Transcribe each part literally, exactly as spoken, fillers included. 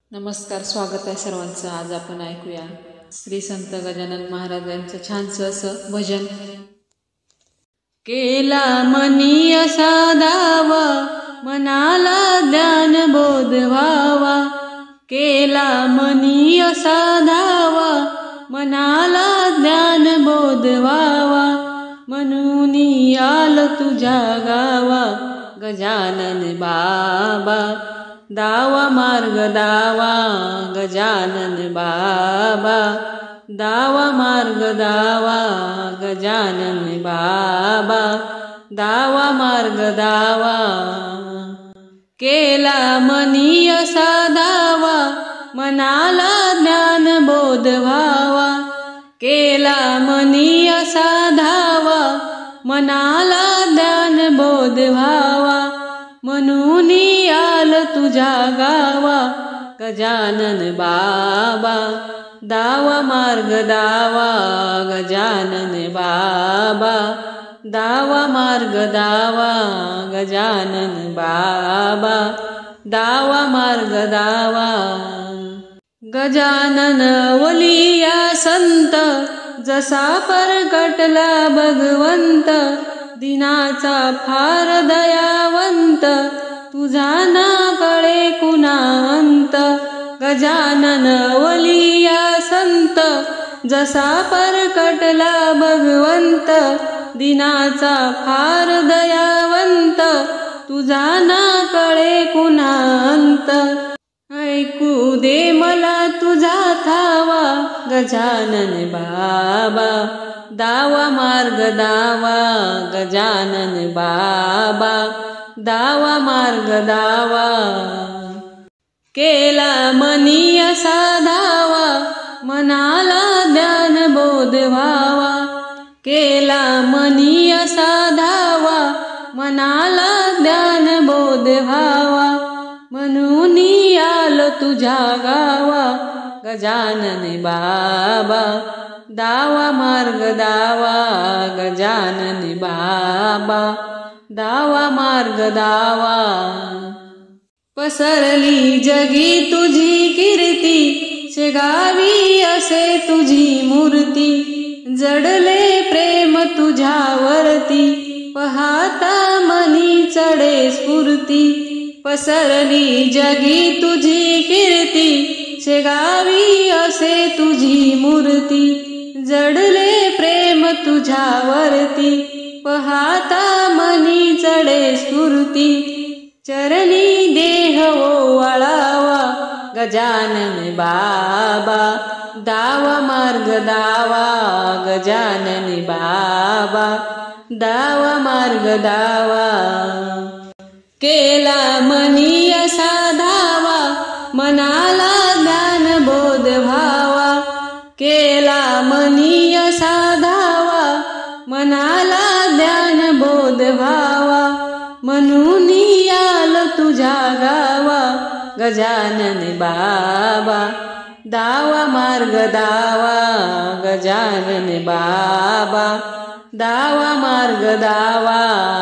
नमस्कार, स्वागत आहे सर्वांचं. आज आपण ऐकूया श्री संत गजानन महाराजांचं छानसं असं भजन. केला मनी असा दावा, मनाला ज्ञान बोध व्हावा. केला मनी असा दावा, मनाला ज्ञान बोध व्हावा. म्हणून आल तुझ्या गावा, गजानन बाबा. दावा मार्ग दावा, गजानन बाबा. दावा मार्ग दावा, गजानन बाबा. दावा मार्ग दावा. केला मनी असा दावा, मनाला ज्ञान बोध व्हावा. केला मनी असा धावा, मनाला ज्ञान बोध व्हावा. म्हणून आल तुझ्या गावा, गजानन बाबा. दावा मार्ग दावा, गजानन बाबा. दावा मार्ग दावा, गजानन बाबा. दावा मार्ग दावा. गजानन वलिया संत, जसा परगटला भगवंत. दिनाचा फार दयावंत, तुझा ना कळे कुणा अंत. गजानन वलिया संत, जसा परकटला भगवंत. दिनाचा फार दयावंत, तुझा ना कळे कुणा अंत. ऐकू दे मला तुझा थावा, गजानन बाबा. दावा मार्ग दावा, गजानन बाबा. दावा मार्ग दावा. केला मनी असा धावा, मनाला ज्ञान बोध व्हावा. केला मनी असा धावा, मनाला ज्ञान बोध व्हावा. म्हणून आल तुझ्या गावा, गजानन बाबा. दावा मार्ग दावा, गजानन बाबा. दावा मार्ग दावा. पसरली जगी तुझी कीर्ती, शेगावी असे तुझी मूर्ती. जडले प्रेम तुझ्यावरती, पाहता मनी चढे स्फूर्ती. पसरली जगी तुझी कीर्ती, शेगावी असे तुझी मूर्ती. जडले प्रेम तुझ्यावरती, पाहता मनी चढे स्फूर्ती. चरणी देह ओवाळावा, गजानन बाबा. दावा मार्ग दावा, गजानन बाबा. दावा मार्ग दावा. केला मनी असा धावा, मनाला ज्ञान बोध व्हावा. केला मनी असा धावा, मनाला ज्ञान बोध व्हावा. म्हणून आल तुझ्या गावा, गजानन बाबा. दावा मार्ग दावा, गजानन बाबा. दावा मार्ग दावा.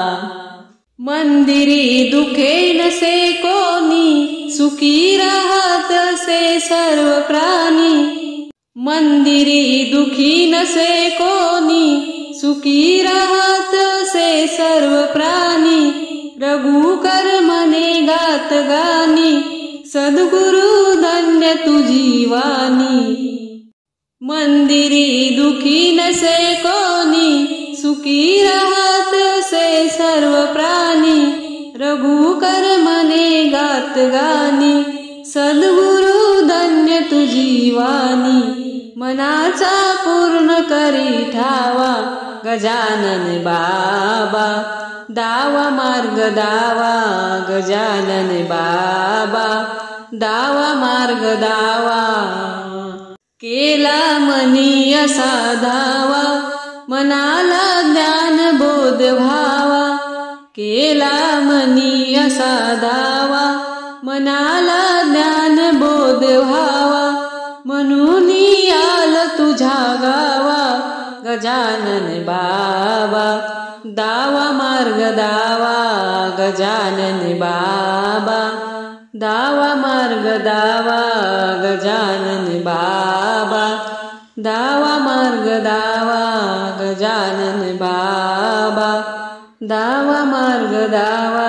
मंदिरी दुखे नसे कोणी, सुखी राहत असे सर्व प्राणी. मंदिरी दुखी नसे कोणी, सुखी राहत असे सर्व प्राणी. रघुकर म्हणे गात गाणी, सद्गुरु धन्य तुझी वाणी. मंदिरी दुखी नसे कोणी, सुखी राहत असे सर्व प्राणी. रघुकर म्हणे गात गाणी, सद्गुरु धन्य तुझी वाणी. मनाचा पूर्ण करी ठावा, गजानन बाबा. दावा मार्ग दावा, गजानन बाबा. दावा मार्ग दावा. केला मनी असा धावा, मनाला ज्ञान बोध व्हावा. केला मनी असा धावा, मनाला ज्ञान बोध व्हावा. म्हणून आल तुझ्या गावा, गजानन बाबा. दावा मार्ग दावा, गजानन बाबा. दावा मार्ग दावा गजानन बाबा, दावा मार्ग दावा गजानन बाबा, दावा मार्ग दावा।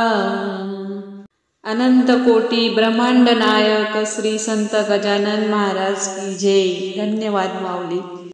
अनंत कोटी ब्रह्मांड नायक श्री संत गजानन महाराज की जय। धन्यवाद माऊली।